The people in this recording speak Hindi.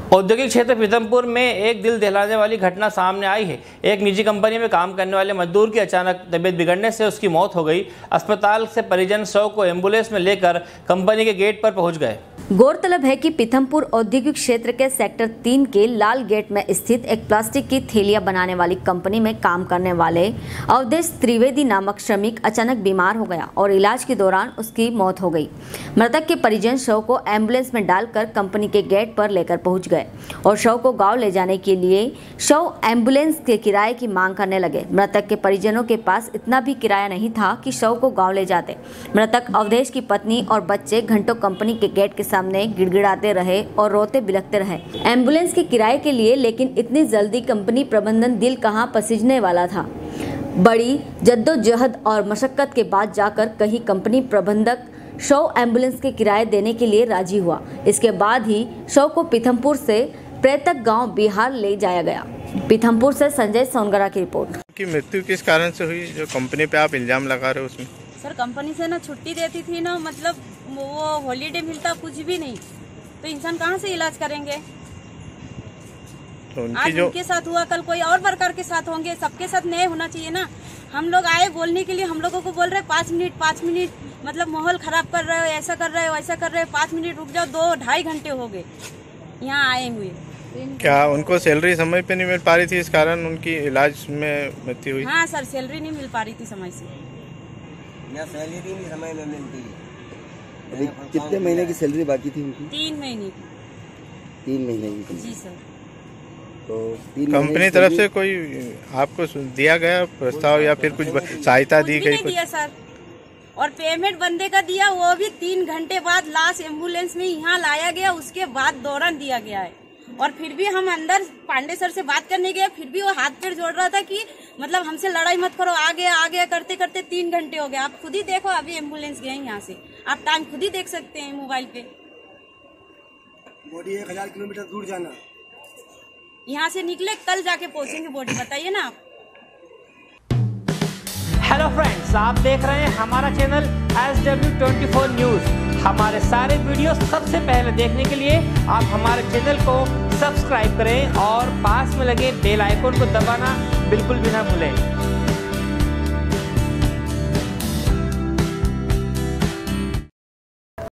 औद्योगिक क्षेत्र पीथमपुर में एक दिल दहलाने वाली घटना सामने आई है। एक निजी कंपनी में काम करने वाले मजदूर की अचानक तबीयत बिगड़ने से उसकी मौत हो गई। अस्पताल से परिजन शव को एम्बुलेंस में लेकर कंपनी के गेट पर पहुंच गए। गौरतलब है कि पीथमपुर औद्योगिक क्षेत्र के सेक्टर 3 के लाल गेट में स्थित एक प्लास्टिक की थैलियां बनाने वाली कंपनी में काम करने वाले अवधेश त्रिवेदी नामक श्रमिक अचानक बीमार हो गया और इलाज के दौरान उसकी मौत हो गई। मृतक के परिजन शव को एम्बुलेंस में डालकर कंपनी के गेट पर लेकर पहुंच गए और शव को गांव ले जाने के लिए शव एम्बुलेंस के किराए की मांग करने लगे। मृतक के परिजनों के पास इतना भी किराया नहीं था कि शव को गांव ले जाते। मृतक अवधेश की पत्नी और बच्चे घंटों कंपनी के गेट के सामने गिड़गिड़ाते रहे और रोते बिलखते रहे एम्बुलेंस के किराए के लिए। लेकिन इतनी जल्दी कंपनी प्रबंधन दिल कहां पसीजने वाला था। बड़ी जद्दोजहद और मशक्कत के बाद जाकर कहीं कंपनी प्रबंधक शव एम्बुलेंस के किराए देने के लिए राजी हुआ। इसके बाद ही शव को पीथमपुर से प्रेतक गांव बिहार ले जाया गया। पीथमपुर से संजय सोनगरा की रिपोर्ट। की मृत्यु किस कारण से हुई जो कंपनी पे आप इल्जाम लगा रहे हो उसमें? सर कंपनी से ना छुट्टी देती थी ना, मतलब वो हॉलीडे मिलता कुछ भी नहीं, तो इंसान कहाँ से इलाज करेंगे। तो आज उनके साथ हुआ, कल कोई और वर्कर के साथ होंगे, सबके साथ न्याय होना चाहिए ना। हम लोग आए बोलने के लिए, हम लोगों को बोल रहे 5 मिनट मतलब माहौल खराब कर रहे हो, ऐसा कर रहे हो, वैसा कर रहे हो, 5 मिनट रुक जाओ। 2-2.5 घंटे हो गए यहाँ आए हुए। क्या उनको सैलरी समय पे नहीं मिल पा रही थी, इस कारण उनकी इलाज में मृत्यु हुई? हाँ सर, सैलरी नहीं मिल पा रही थी समय से। या सैलरी नहीं समय में मिलती है। कितने महीने की सैलरी बाकी थी उनकी? 3 महीने की। 3 महीने की? जी सर। तो 3 कंपनी तरफ से कोई आपको दिया गया प्रस्ताव या फिर कुछ सहायता दी गई? कुछ दिया सर, और पेमेंट बंदे का दिया, वो भी 3 घंटे बाद लास्ट एम्बुलेंस में यहाँ लाया गया, उसके बाद दौरान दिया गया है। और फिर भी हम अंदर पांडे सर से बात करने गए, फिर भी वो हाथ पैर जोड़ रहा था कि मतलब हमसे लड़ाई मत करो, आ गया करते करते 3 घंटे हो गए। आप खुद ही देखो, अभी एम्बुलेंस गए यहाँ से, आप टाइम खुद ही देख सकते हैं मोबाइल पे। बॉडी 1000 किलोमीटर दूर जाना, यहाँ से निकले कल जाके पहुँचेंगे बॉडी, बताइए ना आप। हेलो फ्रेंड्स, आप देख रहे हैं हमारा चैनल SW24 न्यूज। हमारे सारे वीडियो सबसे पहले देखने के लिए आप हमारे चैनल को सब्सक्राइब करें और पास में लगे बेल आइकन को दबाना बिल्कुल भी ना भूलें।